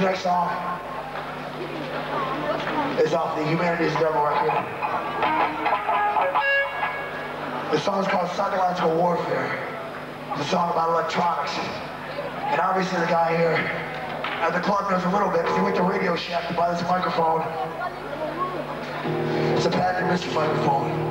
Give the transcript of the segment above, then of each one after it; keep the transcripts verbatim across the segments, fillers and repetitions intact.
next song is off the Humanity's Devil record. The song's called Psychological Warfare. It's a song about electronics. And obviously the guy here at the club knows a little bit because he went to Radio Shack to buy this microphone. It's a patent Mister microphone.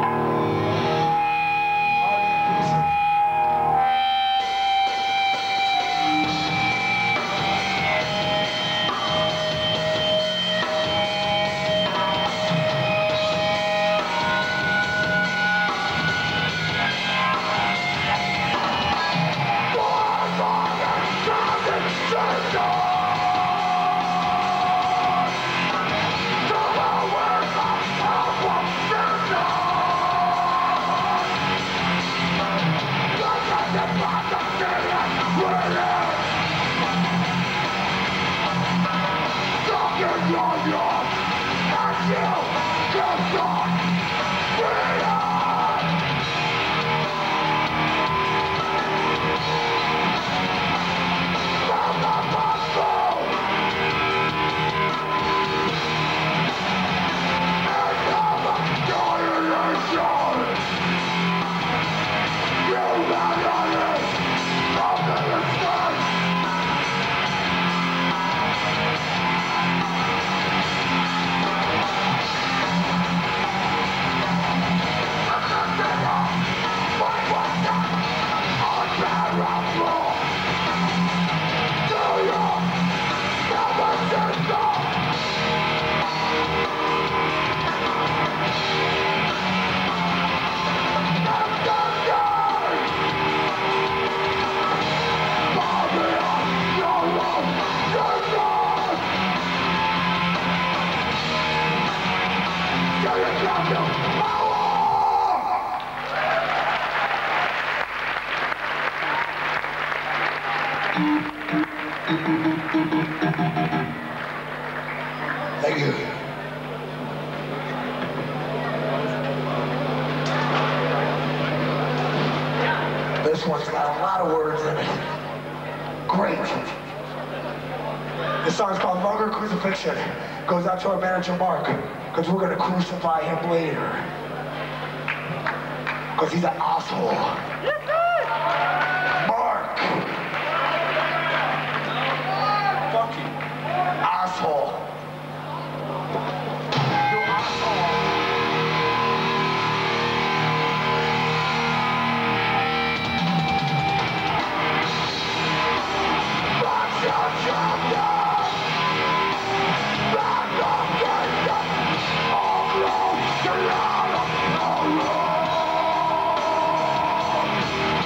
Thank you. This one's got a lot of words in it. Great. This song's called Vulgar Crucifixion. Goes out to our manager Mark, because we're gonna crucify him later. Because he's an asshole. Mark! Fuck you. Asshole. You asshole. Fuck your champion! All close to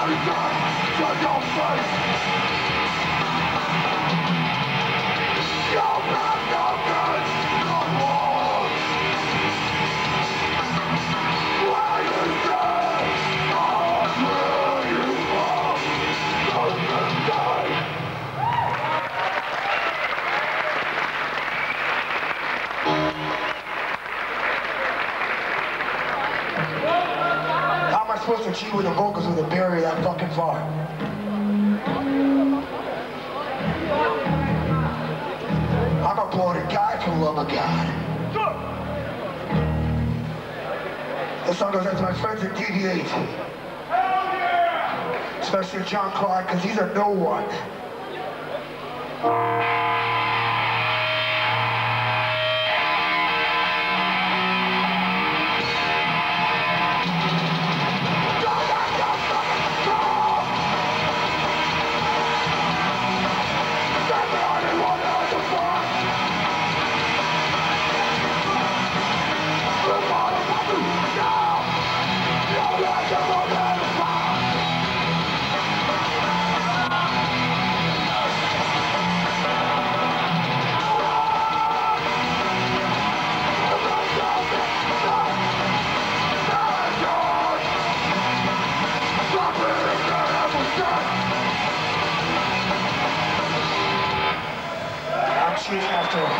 Supposed to cheat with the vocals with a barrier that fucking far. I'm a bloated guy for the love of God. This song goes out to my friends at D V eight. Especially John Clark, because he's a no one. Cheating after all.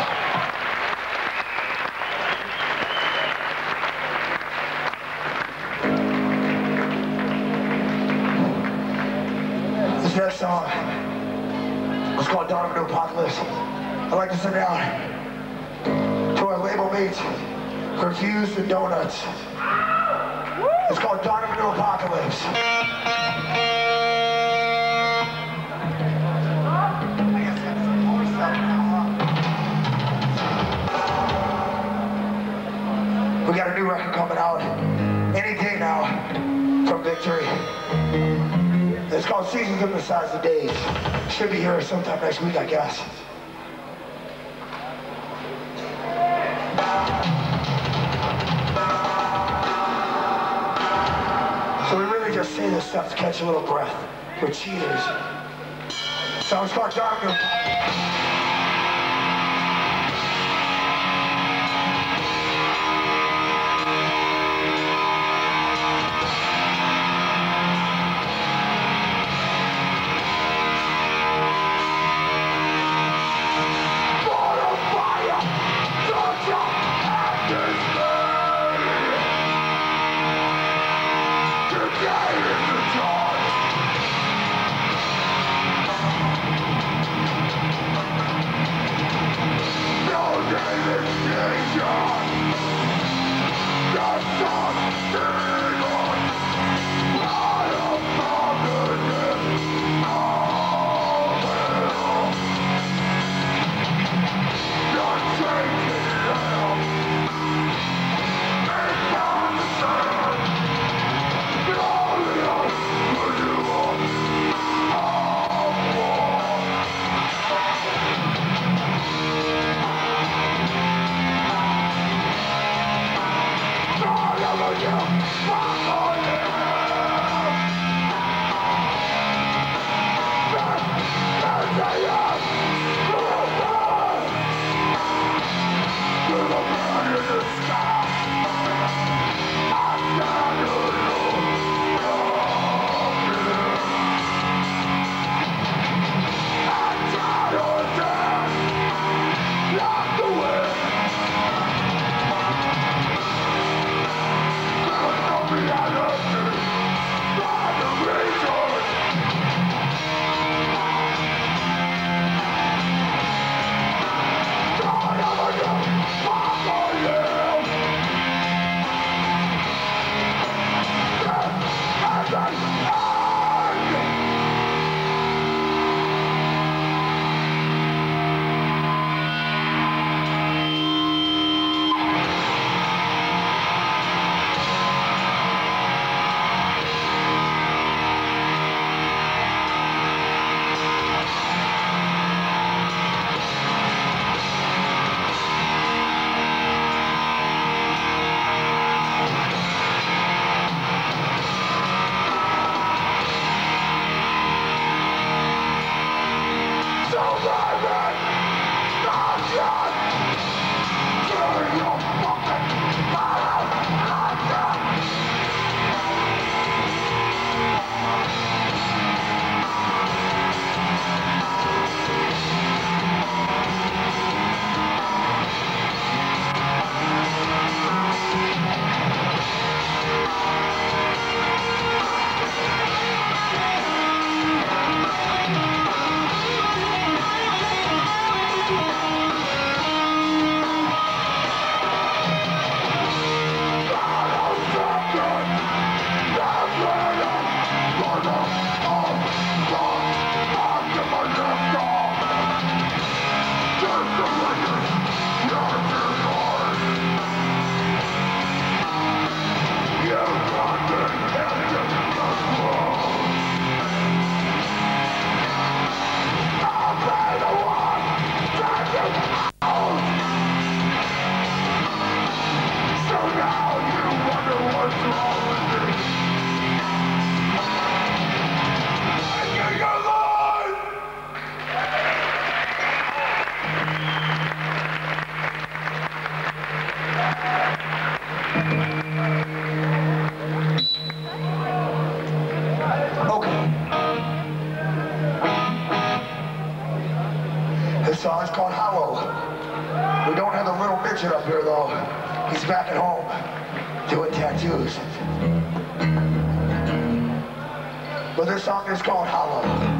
This next song was called Dawn of a New Apocalypse. I'd like to send it out to our label mates, Confused and Donuts. It's called Dawn of a New Apocalypse. We got a new record coming out any day now from Victory. It's called Seasons of the Size of Days. Should be here sometime next week, I guess. So we really just say this stuff to catch a little breath. We're cheaters. So it's called Dawn of a New Apocalypse. song's called Hollow. We don't have the little midget up here though. He's back at home doing tattoos. But this song is called Hollow.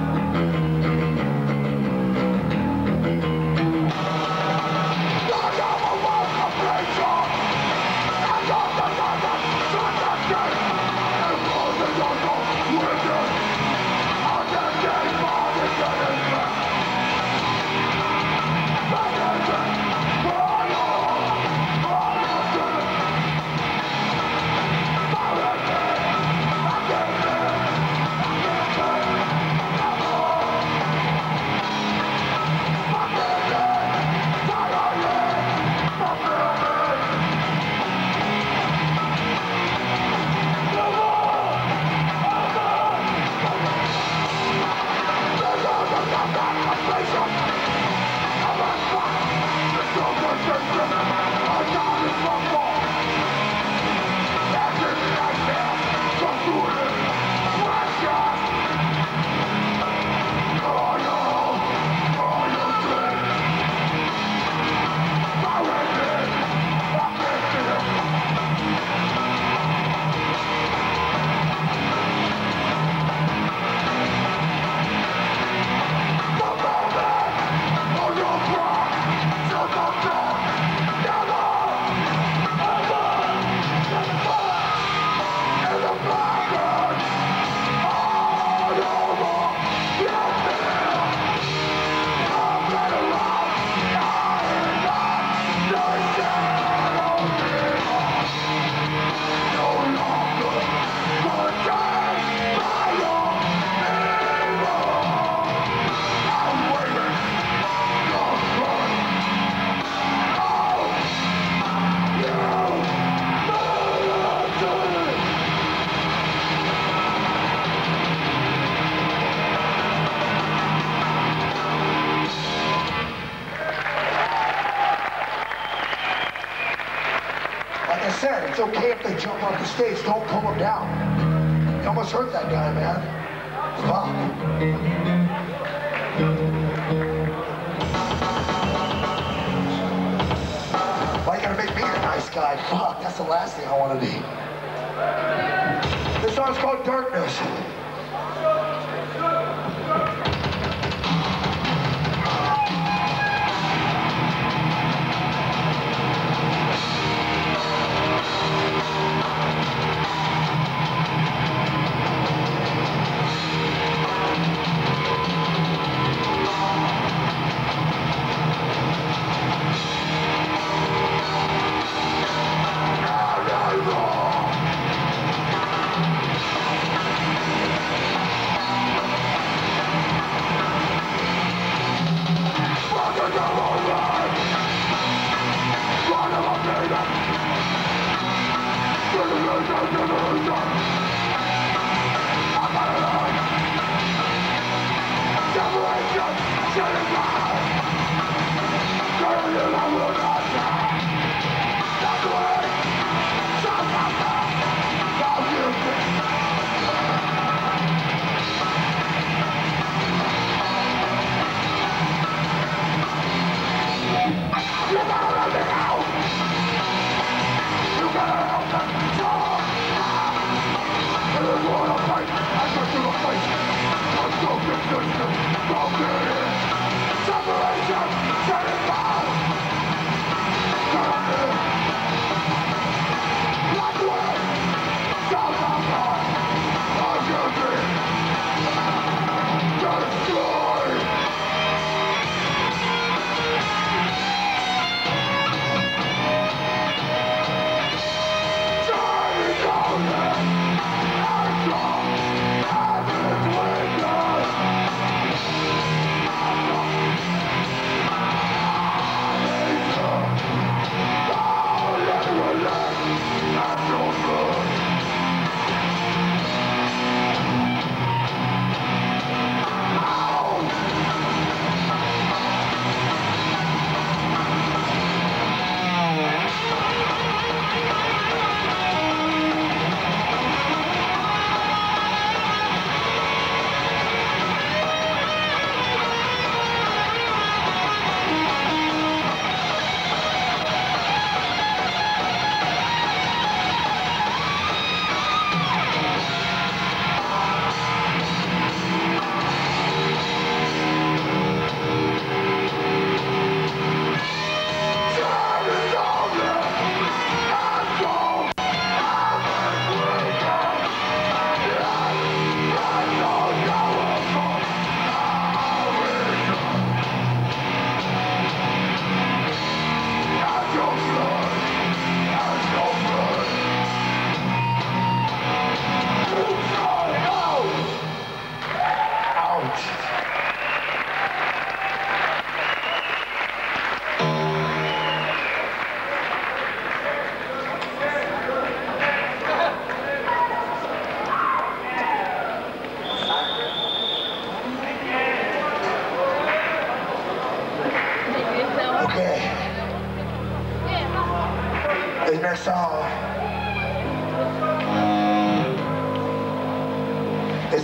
It's okay if they jump off the stage, don't pull them down. You almost hurt that guy, man. Fuck. Why you gotta make me a nice guy? Fuck, that's the last thing I want to be. This song's called Darkness.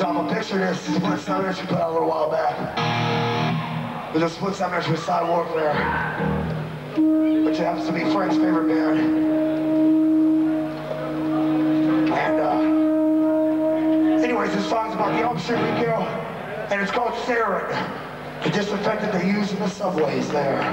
off a picture of this split seven inch we put out a little while back. There's a split seven inch with Side Warfare, which happens to be Frank's favorite band. And uh, anyways, this song's about the officer we kill, and it's called Sarin, the disinfectant they use in the subways there.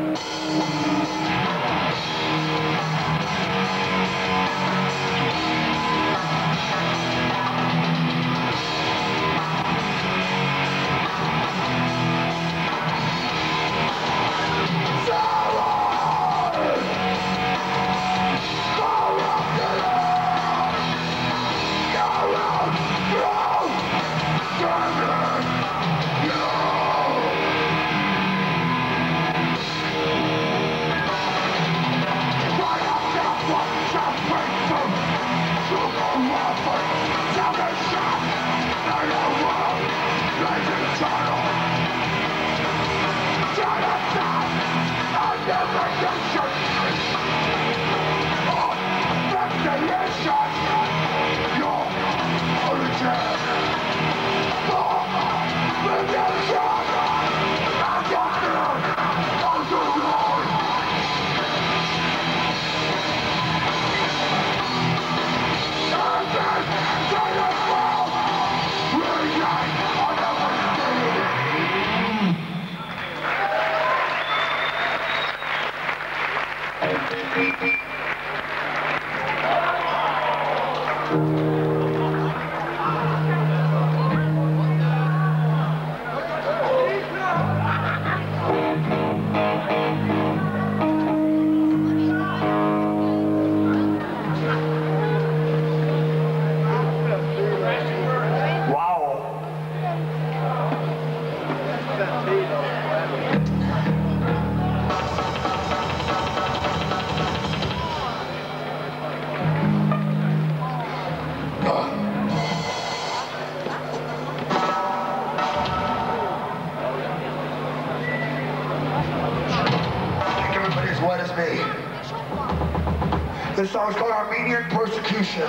This song is called Armenian Persecution.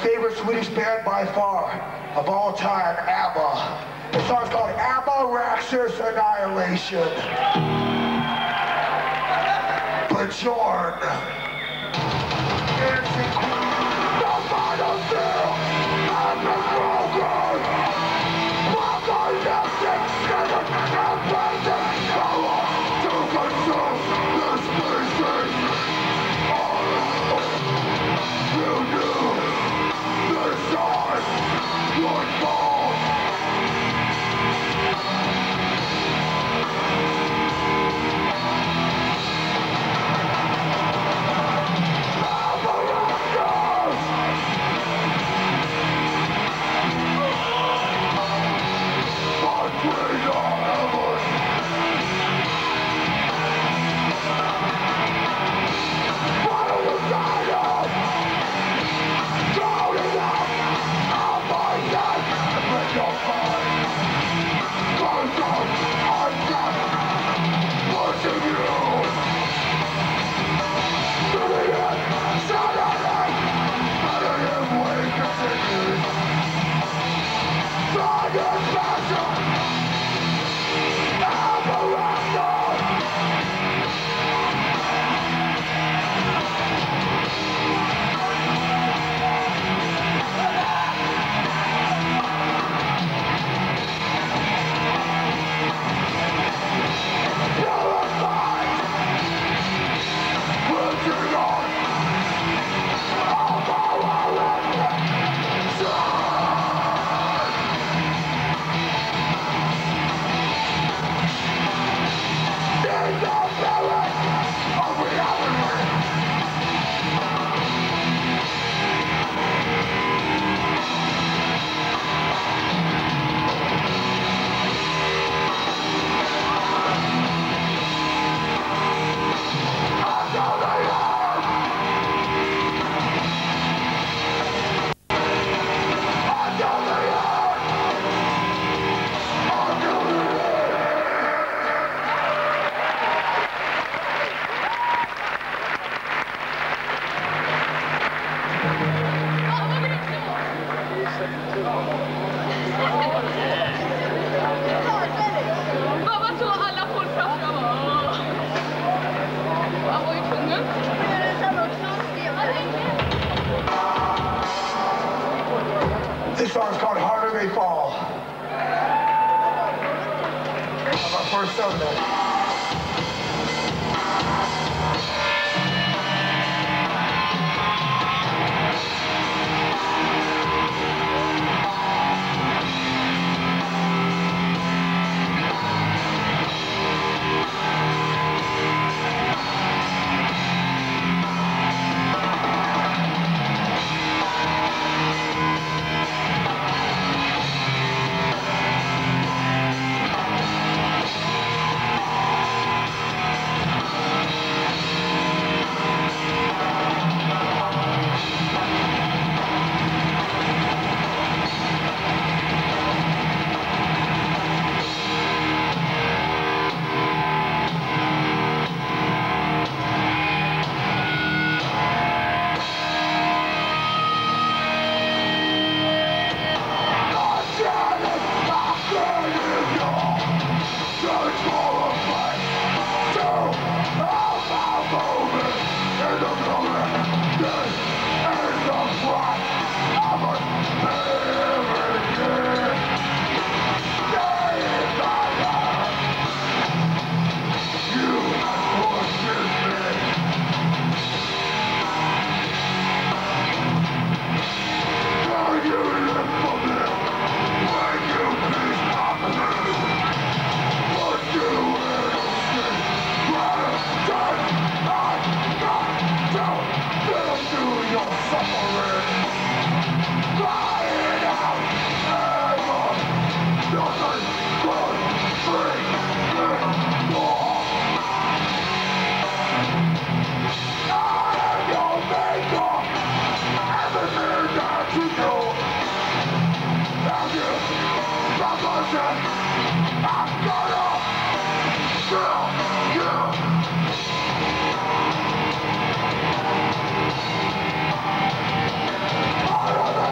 favorite Swedish band by far of all time, ABBA. The song's called ABBA Raxus Annihilation. Bjorn. Dancing Queen. The final seal of the broken. Broken nothing, seven and present power to consume the species. You knew the stars would fall. This song's called Harder They Fall. Of our first Sunday. Out of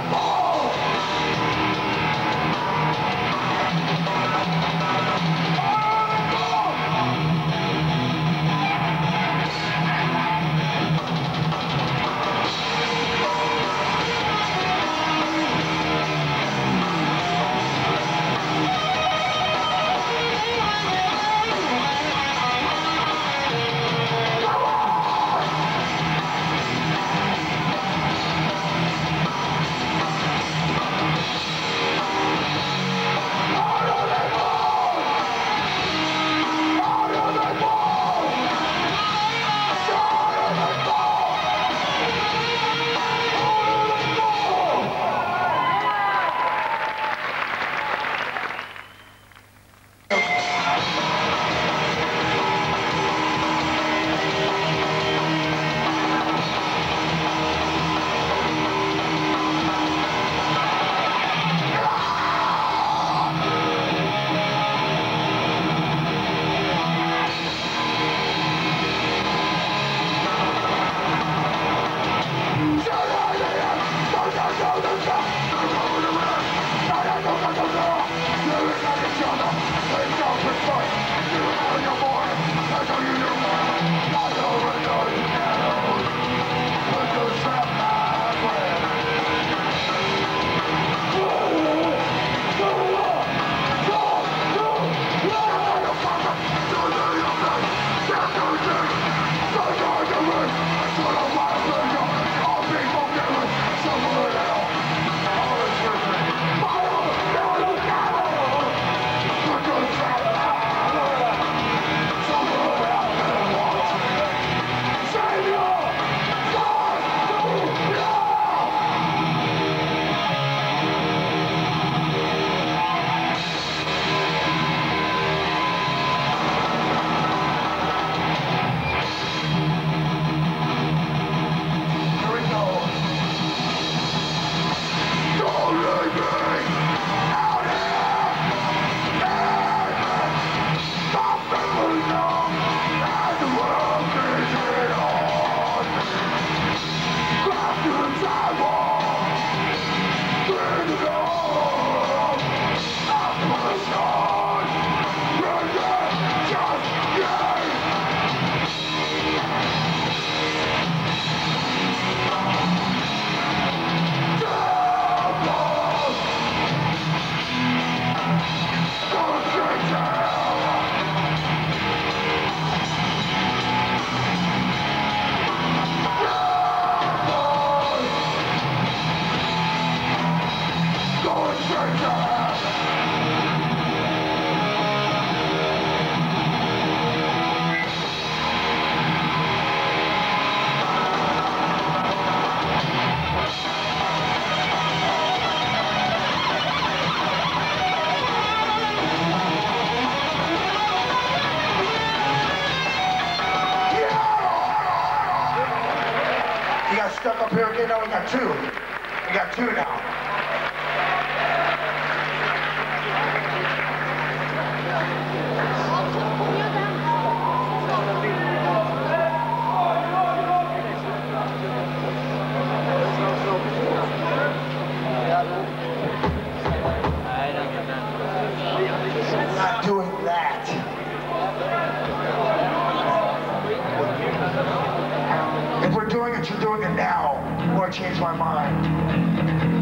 Stuck up here again. Now we got two. We got two now. Not doing that. If we're doing it, you're doing it now, or I change my mind.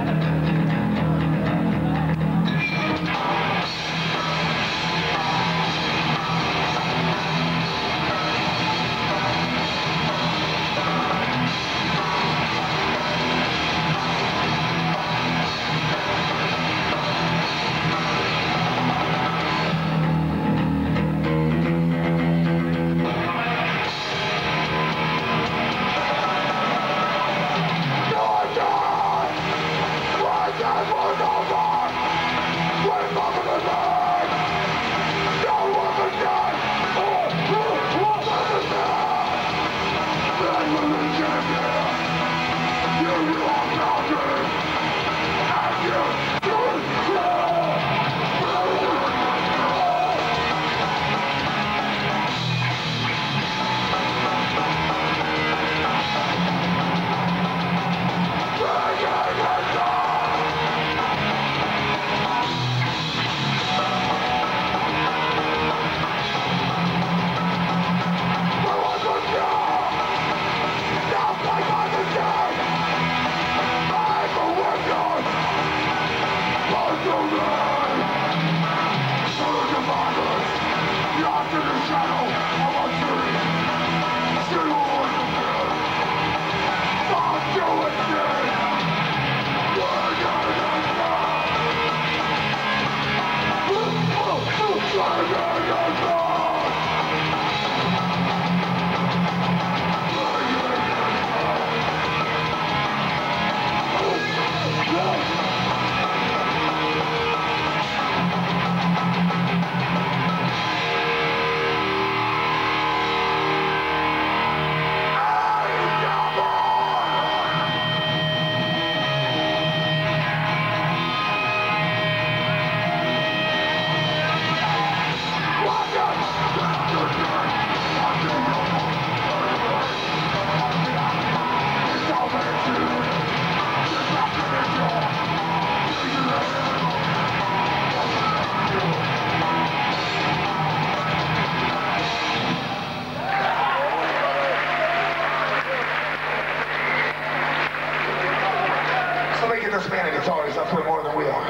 This man a guitar, he's up here more than we are.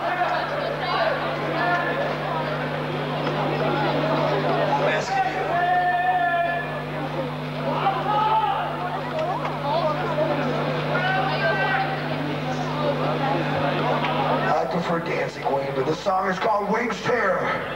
I'm asking you. I prefer Dancing Wayne, but this song is called Wings Tear.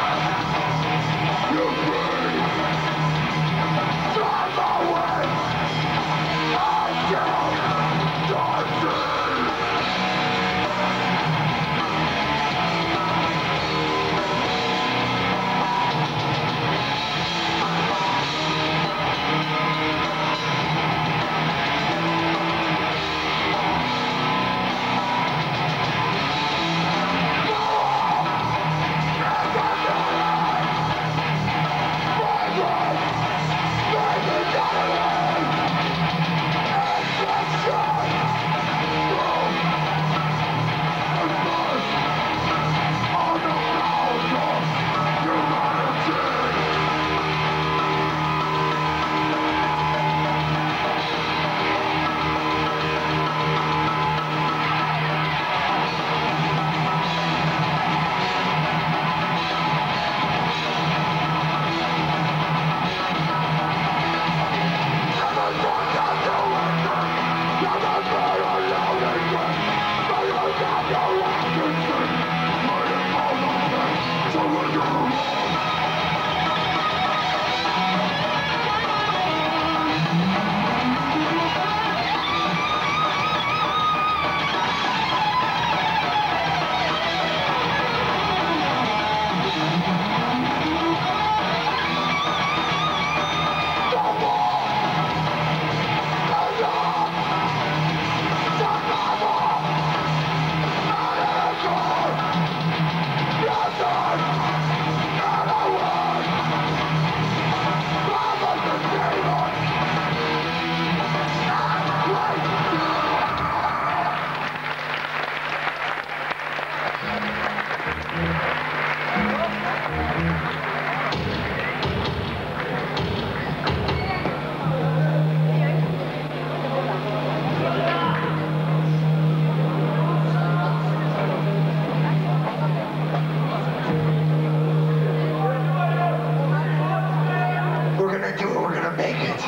Drive away!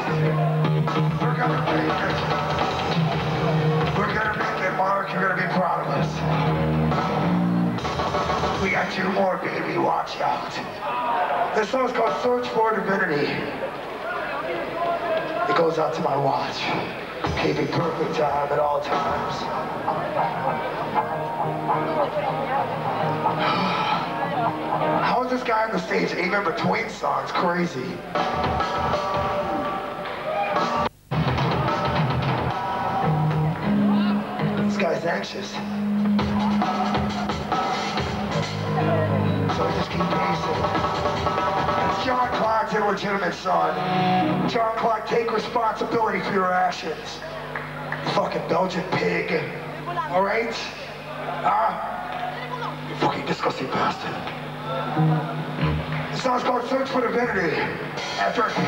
We're gonna make it. We're gonna make it, Mark. You're gonna be proud of us. We got two more, baby. Watch out. This song's called Search for Divinity. It goes out to my watch. Keeping perfect time at all times. How is this guy on the stage even between songs? Crazy. This guy's anxious. So I just keep pacing. It's John Clark's illegitimate son. John Clark, take responsibility for your actions. You fucking Belgian pig. Alright? Ah? You fucking disgusting bastard. This song's called Search for Divinity. After I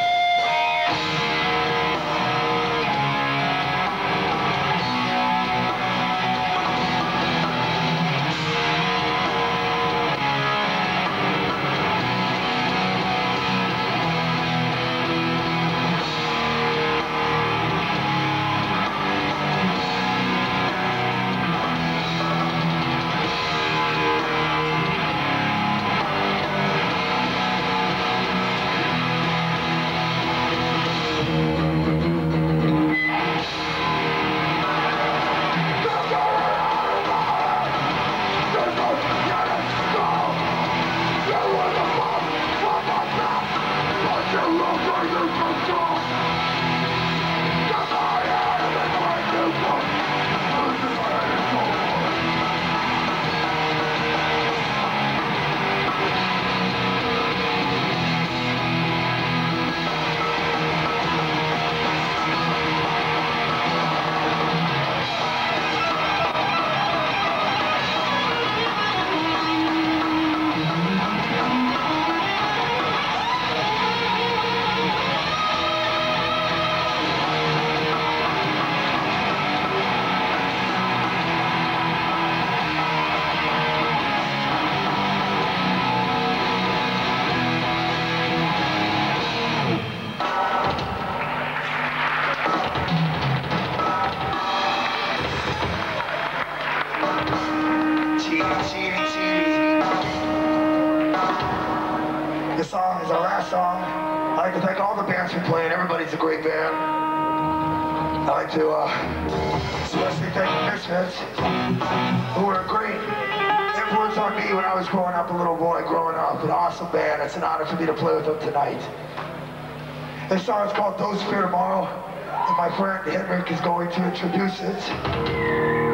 This song is our last song. I'd like to thank all the bands for playing. Everybody's a great band. I'd like to uh, especially thank the Misfits, who were a great influence on me when I was growing up, a little boy growing up. An awesome band. It's an honor for me to play with them tonight. This song is called Those Fear Tomorrow, and my friend Henrik is going to introduce it.